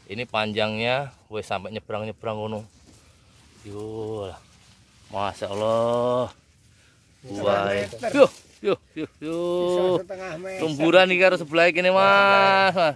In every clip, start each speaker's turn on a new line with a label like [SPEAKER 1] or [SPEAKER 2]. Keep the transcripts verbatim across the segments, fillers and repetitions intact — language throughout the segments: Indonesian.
[SPEAKER 1] Ini panjangnya wes sampai nyebrang-nyebrang ngono. Yo. Masya Allah. Wah. Yuh, yuh, yuh, yuh. Tumburan iki karo sebelah kene, Mas.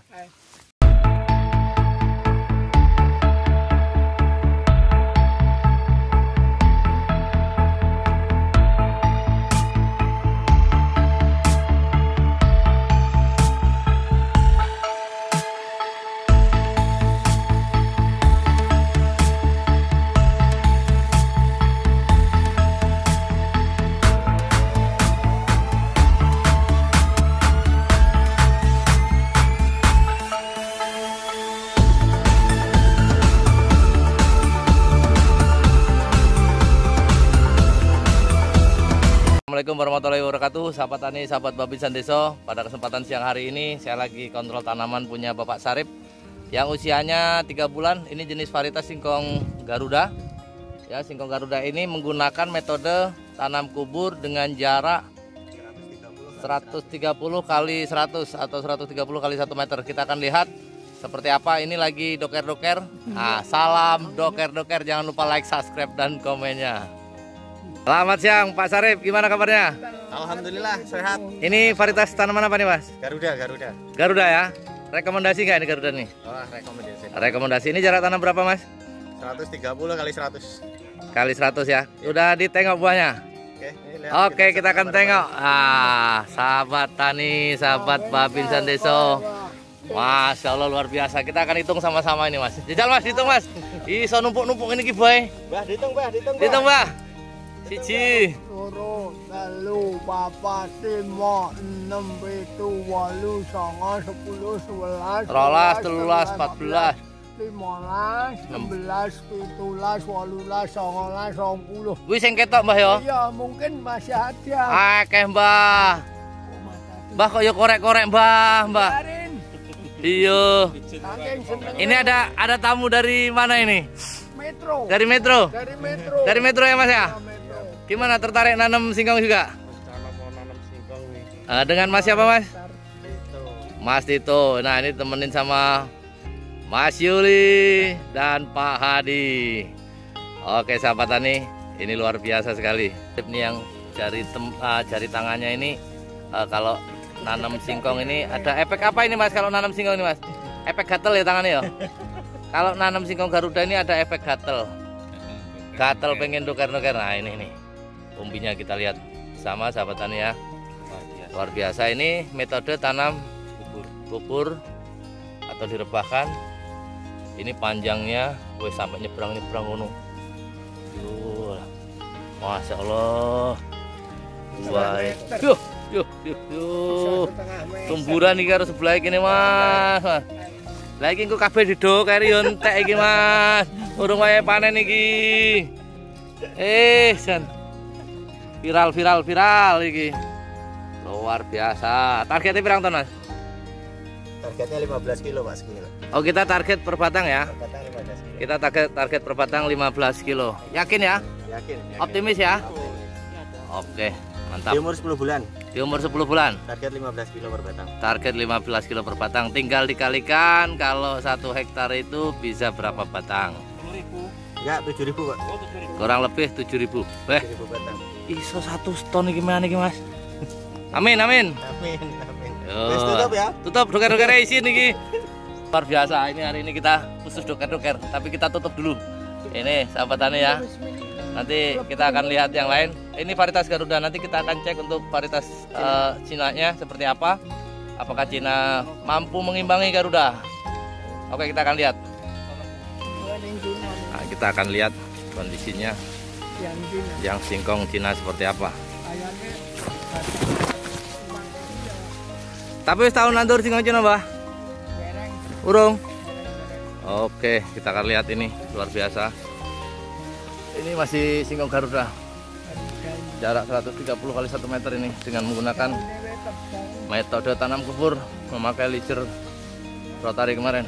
[SPEAKER 1] Assalamualaikum warahmatullahi wabarakatuh, sahabat tani, sahabat Babinsan Desa. Pada kesempatan siang hari ini saya lagi kontrol tanaman punya Bapak Sarip yang usianya tiga bulan. Ini jenis varietas singkong Garuda. Ya, singkong Garuda ini menggunakan metode tanam kubur dengan jarak seratus tiga puluh kali seratus atau seratus tiga puluh kali satu meter. Kita akan lihat seperti apa. Ini lagi doker-doker. Nah, salam doker-doker. Jangan lupa like, subscribe, dan komennya. Selamat siang Pak Sarip, gimana kabarnya?
[SPEAKER 2] Alhamdulillah sehat.
[SPEAKER 1] Ini varietas tanaman apa nih Mas?
[SPEAKER 2] Garuda, Garuda.
[SPEAKER 1] Garuda ya? Rekomendasi nggak ini Garuda nih?
[SPEAKER 2] Oh, rekomendasi.
[SPEAKER 1] Rekomendasi. Ini jarak tanam berapa Mas?
[SPEAKER 2] seratus tiga puluh kali seratus.
[SPEAKER 1] Kali seratus ya? Udah ditengok buahnya?
[SPEAKER 2] Oke, ini lihat,
[SPEAKER 1] Oke, kita, kita akan tengok. Ah, sahabat tani, sahabat Babinsan Desa. Masya Allah luar biasa. Kita akan hitung sama-sama ini Mas. Jajal Mas, hitung Mas. Iso numpuk-numpuk ini ki boy.
[SPEAKER 2] Mbah, dihitung Mbah, dihitung Mbah.
[SPEAKER 1] Hitung Mbah. Siji,
[SPEAKER 3] loro, telu, papat, lima, enam, pitu, wolu, songo, sepuluh, sebelas,
[SPEAKER 1] rolas, telulas, empat belas,
[SPEAKER 3] limolas, enam belas, pitulas, wolulas, songolas, rong puluh.
[SPEAKER 1] wih sing ketok Mbah ya?
[SPEAKER 3] Iya, mungkin masih ada.
[SPEAKER 1] Akeh Mbah. Mbah kok ya korek-korek Mbah, Mbah. Iya. Ini ada ada tamu dari mana ini?
[SPEAKER 3] Metro.
[SPEAKER 1] Dari Metro.
[SPEAKER 3] Dari Metro.
[SPEAKER 1] Dari Metro ya Mas ya? Gimana, tertarik nanam singkong juga?
[SPEAKER 2] Mau nanam singkong nih.
[SPEAKER 1] Uh, dengan Mas siapa Mas?
[SPEAKER 2] Itu.
[SPEAKER 1] Mas Tito. Nah ini temenin sama Mas Yuli dan Pak Hadi. Oke sahabat tani, ini luar biasa sekali. Ini yang jari tem, uh, jari tangannya ini uh, kalau nanam singkong ini ada efek apa ini Mas? Kalau nanam singkong ini Mas? Efek gatel ya tangannya ya? Kalau nanam singkong Garuda ini ada efek gatel. Gatel pengen doker-doker. Nah ini nih. Umbinya kita lihat sama sahabat tani ya. Luar biasa. Ini metode tanam kubur, kubur atau direbahkan. Ini panjangnya wes sampai nyebrang-nyebrang ngono. Yuh. Masya Allah. Wah. Yuh, yuh, yuh, yuh. Tumburan iki karo sebelah kene Mas. Lagi engko kabeh didokeri yo entek iki Mas. Urung wae panen iki. Eh, San. Viral viral viral iki. Luar biasa. Targetnya pirang ton, Mas?
[SPEAKER 2] Targetnya lima belas kilo Mas segini.
[SPEAKER 1] Oh, kita target per batang ya?
[SPEAKER 2] Per batang lima belas kilo.
[SPEAKER 1] Kita target target per batang lima belas kilo. Yakin ya?
[SPEAKER 2] Yakin, yakin.
[SPEAKER 1] Optimis ya?
[SPEAKER 2] Optimis.
[SPEAKER 1] Oke, mantap.
[SPEAKER 2] Di umur sepuluh bulan.
[SPEAKER 1] Di umur sepuluh bulan.
[SPEAKER 2] Target lima belas kilo per batang.
[SPEAKER 1] Target lima belas kilo per batang. Tinggal dikalikan kalau satu hektar itu bisa berapa batang?
[SPEAKER 2] sepuluh ribu. Enggak, tujuh ribu Pak. Oh, tujuh ribu.
[SPEAKER 1] Kurang lebih tujuh ribu. Weh,
[SPEAKER 2] tujuh ribu batang.
[SPEAKER 1] iso satu ton iki mana iki Mas? Amin amin.
[SPEAKER 2] Amin, amin.
[SPEAKER 1] Yo.
[SPEAKER 2] Wes tutup ya.
[SPEAKER 1] Tutup doker-doker isin iki. Luar biasa. Ini hari ini kita khusus doker-doker, tapi kita tutup dulu. Ini sahabat tani ya. Nanti kita akan lihat yang lain. Ini varietas Garuda. Nanti kita akan cek untuk varietas uh, Cina-nya seperti apa. Apakah Cina mampu mengimbangi Garuda? Oke, kita akan lihat. Nah, kita akan lihat kondisinya yang singkong Cina seperti apa. Tapi setahun nandur singkong Cina, Mbah? Urung? Oke, kita akan lihat ini luar biasa. Ini masih singkong Garuda. Jarak seratus tiga puluh kali satu meter ini dengan menggunakan metode tanam kubur memakai licer rotari kemarin.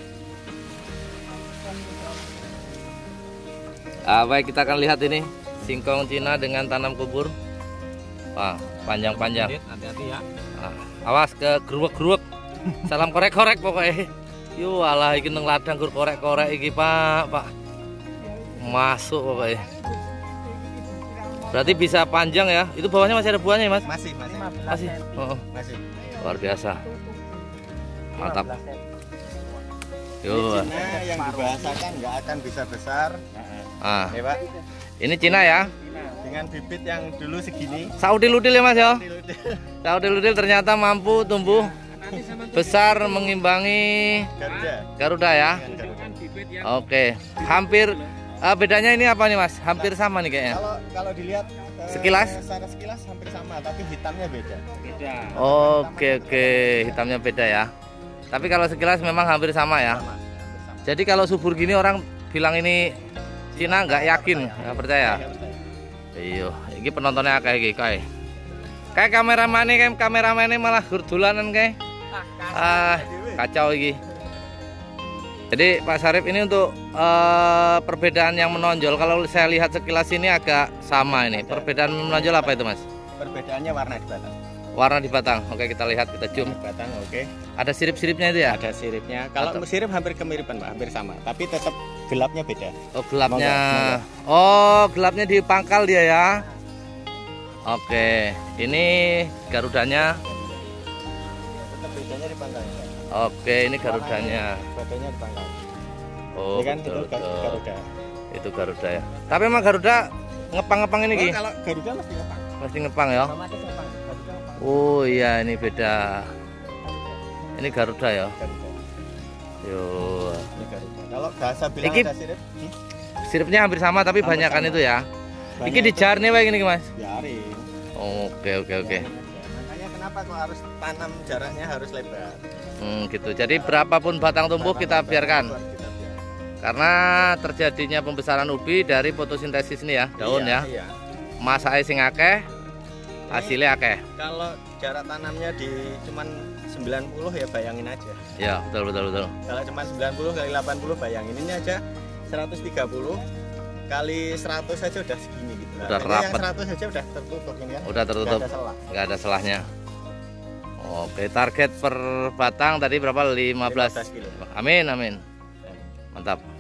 [SPEAKER 1] Ah, baik, kita akan lihat ini singkong Cina dengan tanam kubur. Wah, panjang-panjang.
[SPEAKER 2] Hati-hati ya.
[SPEAKER 1] Ah, awas ke gruwek-gruwek. Salam korek-korek pokoknya. Yo alah iki nang ladang gur korek-korek iki, Pak, Pak. Masuk pokoknya. Berarti bisa panjang ya. Itu bawahnya masih ada buahnya ya, Mas?
[SPEAKER 2] Masih, masih.
[SPEAKER 1] Masih. Oh,
[SPEAKER 2] Masih.
[SPEAKER 1] luar biasa. Mantap. Yo.
[SPEAKER 2] Cina yang dibahasakan nggak akan bisa besar.
[SPEAKER 1] Ah.
[SPEAKER 2] Ya, Pak.
[SPEAKER 1] Ini Cina ya.
[SPEAKER 2] Dengan bibit yang dulu segini.
[SPEAKER 1] Saudil-udil ya, Mas ya.
[SPEAKER 2] Udil-udil.
[SPEAKER 1] Saudil-udil ternyata mampu tumbuh besar mengimbangi
[SPEAKER 2] Garuda.
[SPEAKER 1] Garuda ya.
[SPEAKER 2] Dengan Garuda.
[SPEAKER 1] Oke. Hampir uh, bedanya ini apa nih, Mas? Hampir sama nih kayaknya.
[SPEAKER 2] Kalau kalau dilihat eh,
[SPEAKER 1] Sekilas?
[SPEAKER 2] secara sekilas hampir sama, tapi hitamnya beda. Beda.
[SPEAKER 1] Oke, oke. Hitamnya beda ya. Tapi kalau sekilas memang hampir sama ya.
[SPEAKER 2] Sama, hampir sama.
[SPEAKER 1] Jadi kalau subur gini orang bilang ini Cina nggak yakin, nggak percaya.
[SPEAKER 2] Nggak percaya.
[SPEAKER 1] Iya, ini penontonnya kayak gini kayak. Kayak kameraman kayak kameraman malah gurdulanan kayak. Ah, kacau ini. Jadi Pak Syarif ini untuk uh, perbedaan yang menonjol. Kalau saya lihat sekilas ini agak sama ini. Perbedaan menonjol apa itu, Mas?
[SPEAKER 2] Perbedaannya warna di batang.
[SPEAKER 1] Warna di batang. Oke, kita lihat, kita cium.
[SPEAKER 2] Batang, oke.
[SPEAKER 1] Ada sirip-siripnya itu ya?
[SPEAKER 2] Ada siripnya. Kalau
[SPEAKER 1] Atau-
[SPEAKER 2] sirip hampir kemiripan, Pak, hampir sama. Tapi tetap gelapnya beda.
[SPEAKER 1] Oh, gelapnya.
[SPEAKER 2] Monggo,
[SPEAKER 1] Oh, gelapnya di pangkal dia ya. Oke, ini garudanya.
[SPEAKER 2] Tetap bedanya di pangkal.
[SPEAKER 1] Oke, ini garudanya.
[SPEAKER 2] Bedanya di pangkal.
[SPEAKER 1] Oh,
[SPEAKER 2] Ini kan
[SPEAKER 1] betul,
[SPEAKER 2] itu Gar-
[SPEAKER 1] betul.
[SPEAKER 2] Garuda.
[SPEAKER 1] Itu Garuda ya. Tapi emang Garuda ngepang-ngepang ini, Ki?
[SPEAKER 2] Oh, kalau Garuda mesti ngepang.
[SPEAKER 1] Mesti ngepang ya.
[SPEAKER 2] Otomatis ngepang. Garuda ngepang.
[SPEAKER 1] Oh iya, ini beda. Ini Garuda ya.
[SPEAKER 2] Garuda.
[SPEAKER 1] Yo.
[SPEAKER 2] Ini Garuda. Kalau bahasa bilang
[SPEAKER 1] Iki-
[SPEAKER 2] ada sirip, hmm?
[SPEAKER 1] Siripnya hampir sama tapi
[SPEAKER 2] Hampir
[SPEAKER 1] banyakan
[SPEAKER 2] sama.
[SPEAKER 1] itu ya.
[SPEAKER 2] Banyak
[SPEAKER 1] Iki
[SPEAKER 2] itu
[SPEAKER 1] dijarne wae gini, Mas.
[SPEAKER 2] biarin.
[SPEAKER 1] Oke, oke, oke.
[SPEAKER 2] Makanya kenapa kok harus tanam jaraknya harus lebar.
[SPEAKER 1] Hmm, gitu. Jadi berapapun batang tumbuh kita biarkan.
[SPEAKER 2] Kita biarkan.
[SPEAKER 1] Karena terjadinya pembesaran ubi dari fotosintesis ini ya, daun
[SPEAKER 2] Iya,
[SPEAKER 1] ya.
[SPEAKER 2] Iya.
[SPEAKER 1] Masake sing akeh, hasilnya akeh.
[SPEAKER 2] Kalau jarak tanamnya di cuman sembilan puluh ya bayangin aja.
[SPEAKER 1] Ya, betul betul betul.
[SPEAKER 2] Kalau cuma sembilan puluh kali delapan puluh bayangin ini aja seratus tiga puluh kali seratus aja udah segini gitu.
[SPEAKER 1] Udah
[SPEAKER 2] Artinya yang
[SPEAKER 1] rapet.
[SPEAKER 2] seratus aja udah tertutup ini kan.
[SPEAKER 1] Udah tertutup.
[SPEAKER 2] Nggak ada selah.
[SPEAKER 1] Nggak ada selahnya. Oke, target per batang tadi berapa? lima belas.
[SPEAKER 2] lima belas kilo.
[SPEAKER 1] Amin, amin. Mantap.